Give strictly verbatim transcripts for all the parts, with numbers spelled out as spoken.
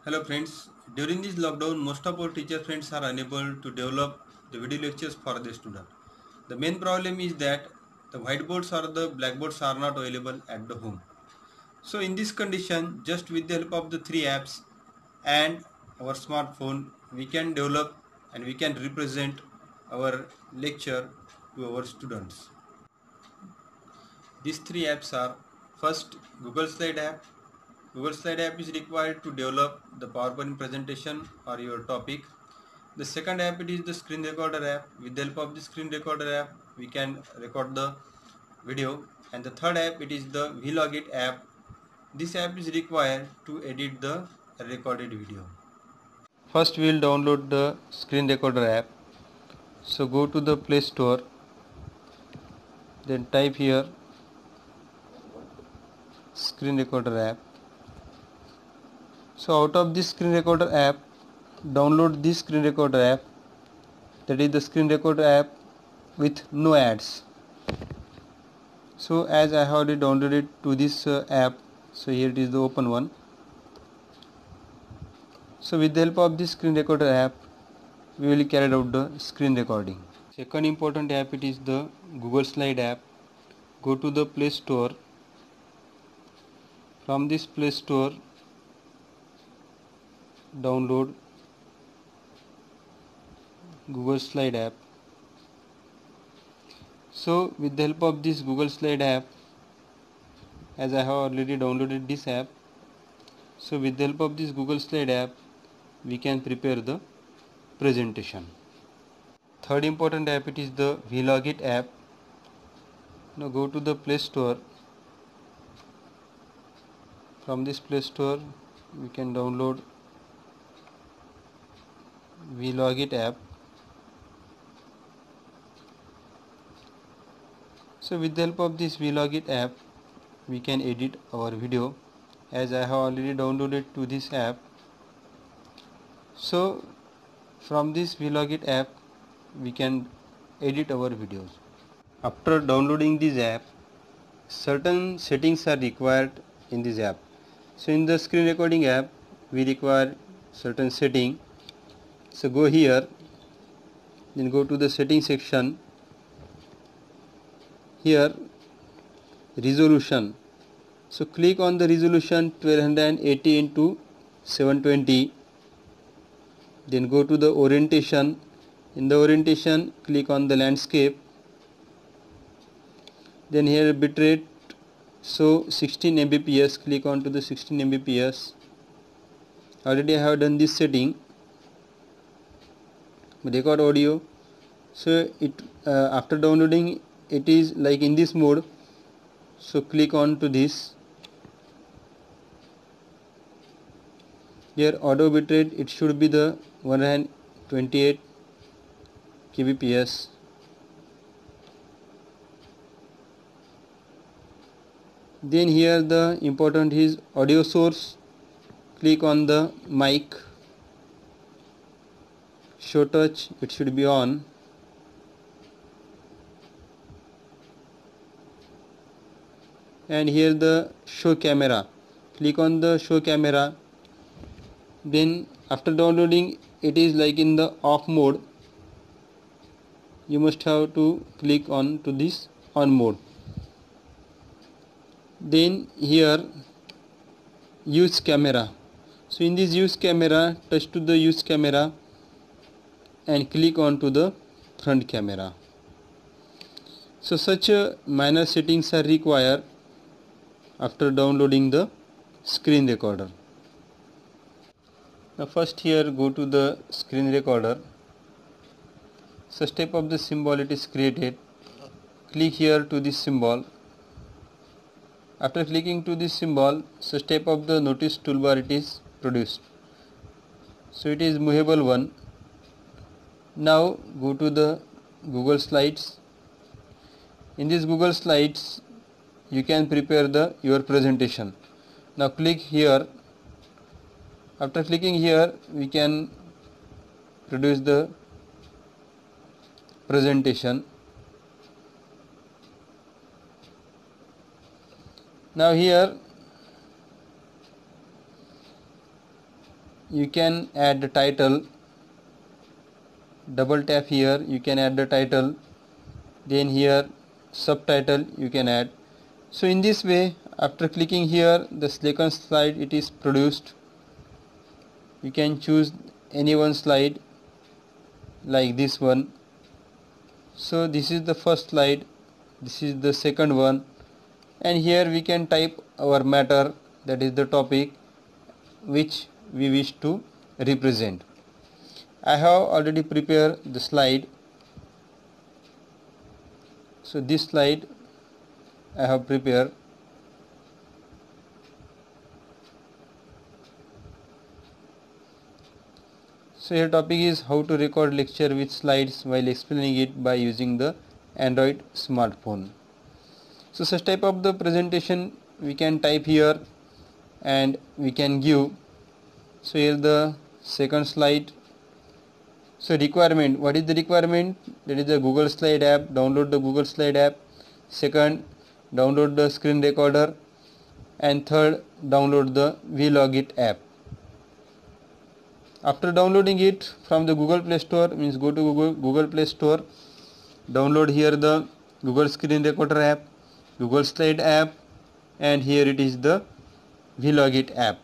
Hello friends, during this lockdown most of our teacher friends are unable to develop the video lectures for the student. The main problem is that the whiteboards or the blackboards are not available at the home. So in this condition, just with the help of the three apps and our smartphone, we can develop and we can represent our lecture to our students. These three apps are: first, Google Slide app. Google Slide app is required to develop the PowerPoint presentation or your topic. The second app, it is the screen recorder app. With the help of the screen recorder app, we can record the video. And the third app, it is the Vlogit app. This app is required to edit the recorded video. First, we will download the screen recorder app. So go to the Play Store, then type here screen recorder app. So out of this screen recorder app, download this screen recorder app, that is the screen recorder app with no ads. So as I have already downloaded to this uh, app, so here it is the open one. So with the help of this screen recorder app, we will carry out the screen recording. Second important app, it is the Google Slide app. Go to the Play Store. From this Play Store, download Google Slide app. So with the help of this Google Slide app, as I have already downloaded this app, so with the help of this Google Slide app, we can prepare the presentation. Third important app, it is the Vlogit app. Now go to the Play Store. From this Play Store, we can download Vlogit app. So with the help of this Vlogit app, we can edit our video, as I have already downloaded to this app. So from this Vlogit app, we can edit our videos. After downloading this app, certain settings are required in this app. So in the screen recording app, we require certain setting. So go here, then go to the setting section. Here, resolution. So click on the resolution twelve eighty into seven twenty. Then go to the orientation. In the orientation, click on the landscape. Then here bitrate, so sixteen megabits per second, click on to the sixteen megabits per second. Already I have done this setting. Record audio. So it uh, after downloading, it is like in this mode. So click on to this. Here audio bitrate, it should be the one hundred twenty-eight kilobits per second. Then here the important is audio source. Click on the mic. Show touch, it should be on. And here the show camera. Click on the show camera. Then after downloading, it is like in the off mode. You must have to click on to this on mode. Then here use camera. So in this use camera, touch to the use camera and click on to the front camera. So such a minor settings are required after downloading the screen recorder. Now first here go to the screen recorder. So step of the symbol it is created. Click here to this symbol. After clicking to this symbol, so step of the notice toolbar it is produced. So it is movable one. Now go to the Google Slides. In this Google Slides, you can prepare the your presentation. Now click here. After clicking here, we can produce the presentation. Now here you can add the title. Double tap here, you can add the title, then here subtitle you can add. So in this way, after clicking here, the second slide it is produced. You can choose any one slide like this one. So this is the first slide, this is the second one, and here we can type our matter, that is the topic which we wish to represent. I have already prepared the slide. So this slide I have prepared. So your topic is how to record lecture with slides while explaining it by using the Android smartphone. So such type of the presentation we can type here and we can give. So here the second slide. So requirement, what is the requirement? That is the Google Slide app. Download the Google Slide app. Second, download the screen recorder, and third, download the Vlogit app. After downloading it from the Google Play Store, means go to Google, Google Play Store, download here the Google Screen Recorder app, Google Slide app, and here it is the Vlogit app.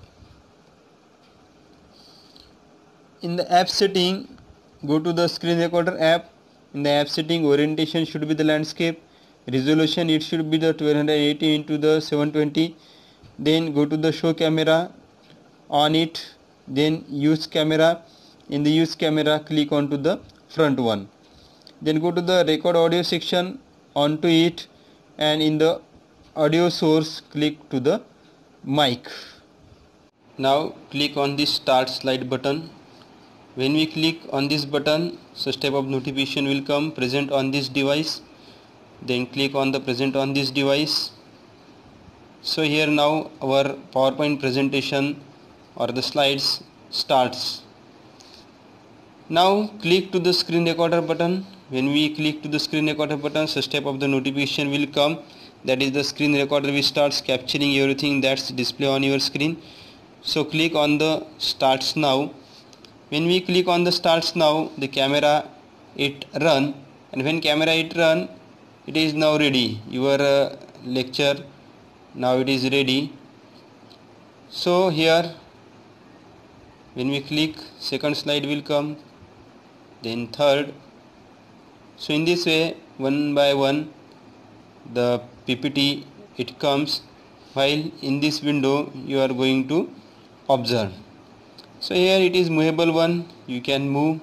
In the app setting, go to the Screen Recorder app. In the app setting, orientation should be the landscape, resolution it should be the twelve eighty into the seven twenty. Then go to the show camera, on it, then use camera. In the use camera, click onto the front one. Then go to the record audio section, onto it, and in the audio source click to the mic. Now click on this start slide button. When we click on this button, such type of notification will come, present on this device. Then click on the present on this device. So here now our PowerPoint presentation or the slides starts. Now click to the screen recorder button. When we click to the screen recorder button, such type of the notification will come, that is the screen recorder will starts capturing everything that's display on your screen. So click on the starts now. When we click on the starts now, the camera it run, and when camera it run, it is now ready. Your uh, lecture now it is ready. So here when we click, second slide will come, then third. So in this way, one by one the P P T it comes, while in this window you are going to observe. So here it is movable one, you can move.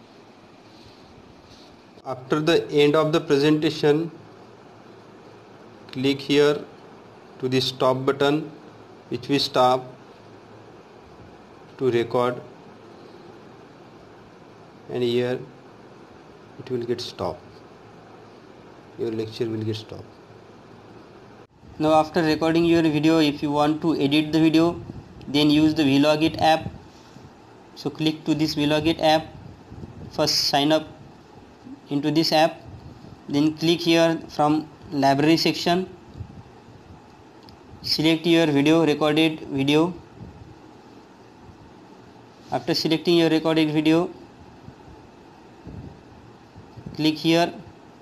After the end of the presentation, click here to the stop button, which will stop to record, and here it will get stopped. Your lecture will get stopped. Now after recording your video, if you want to edit the video, then use the Vlogit app. So click to this Vlogit app. First sign up into this app, then click here from library section, select your video, recorded video. After selecting your recorded video, click here.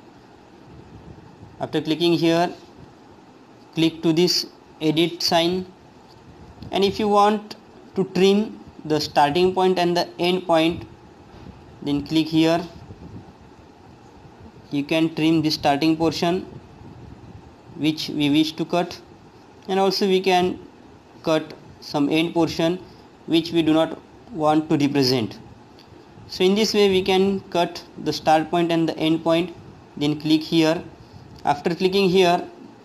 After clicking here, click to this edit sign, and if you want to trim the starting point and the end point, then click here. You can trim the starting portion which we wish to cut, and also we can cut some end portion which we do not want to represent. So in this way we can cut the start point and the end point. Then click here. After clicking here,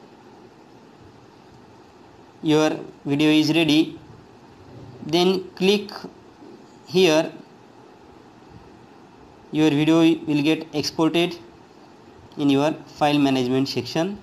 your video is ready. Then click here, your video will get exported in your file management section,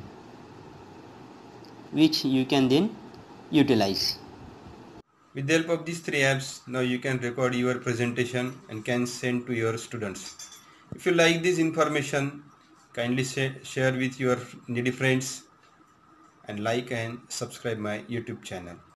which you can then utilize. With the help of these three apps, now you can record your presentation and can send to your students. If you like this information, kindly share with your needy friends, and like and subscribe my YouTube channel.